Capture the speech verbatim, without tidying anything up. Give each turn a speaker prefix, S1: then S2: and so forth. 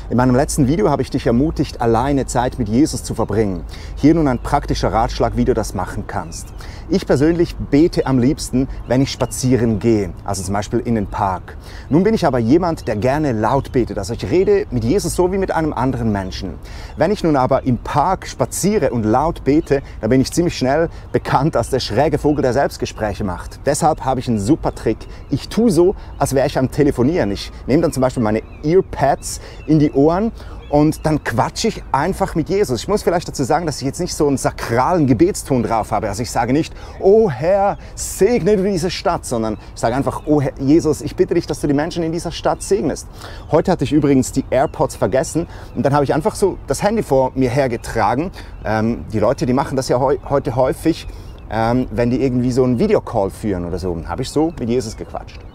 S1: In meinem letzten Video habe ich dich ermutigt, alleine Zeit mit Jesus zu verbringen. Hier nun ein praktischer Ratschlag, wie du das machen kannst. Ich persönlich bete am liebsten, wenn ich spazieren gehe, also zum Beispiel in den Park. Nun bin ich aber jemand, der gerne laut betet, also ich rede mit Jesus so wie mit einem anderen Menschen. Wenn ich nun aber im Park spaziere und laut bete, dann bin ich ziemlich schnell bekannt als der schräge Vogel, der Selbstgespräche macht. Deshalb habe ich einen super Trick. Ich tue so, als wäre ich am Telefonieren. Ich nehme dann zum Beispiel meine Earpads in die Ohren und dann quatsche ich einfach mit Jesus. Ich muss vielleicht dazu sagen, dass ich jetzt nicht so einen sakralen Gebetston drauf habe. Also ich sage nicht, oh Herr, segne du diese Stadt, sondern ich sage einfach, oh Herr, Jesus, ich bitte dich, dass du die Menschen in dieser Stadt segnest. Heute hatte ich übrigens die AirPods vergessen und dann habe ich einfach so das Handy vor mir hergetragen. Ähm, die Leute, die machen das ja heu heute häufig, ähm, wenn die irgendwie so einen Videocall führen oder so. Habe ich so mit Jesus gequatscht.